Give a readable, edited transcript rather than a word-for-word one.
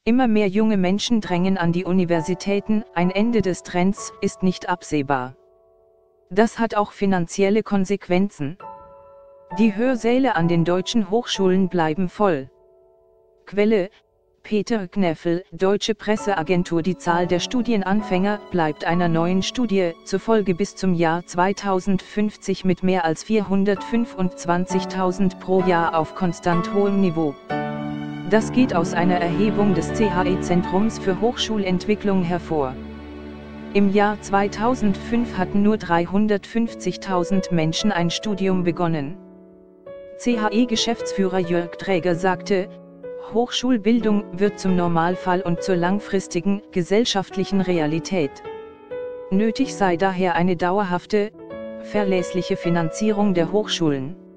Immer mehr junge Menschen drängen an die Universitäten, ein Ende des Trends ist nicht absehbar. Das hat auch finanzielle Konsequenzen. Die Hörsäle an den deutschen Hochschulen bleiben voll. Quelle: Peter Kneffel, Deutsche Presseagentur. Die Zahl der Studienanfänger bleibt einer neuen Studie zufolge bis zum Jahr 2050 mit mehr als 425.000 pro Jahr auf konstant hohem Niveau. Das geht aus einer Erhebung des CHE-Zentrums für Hochschulentwicklung hervor. Im Jahr 2005 hatten nur 350.000 Menschen ein Studium begonnen. CHE-Geschäftsführer Jörg Träger sagte: Hochschulbildung wird zum Normalfall und zur langfristigen, gesellschaftlichen Realität. Nötig sei daher eine dauerhafte, verlässliche Finanzierung der Hochschulen.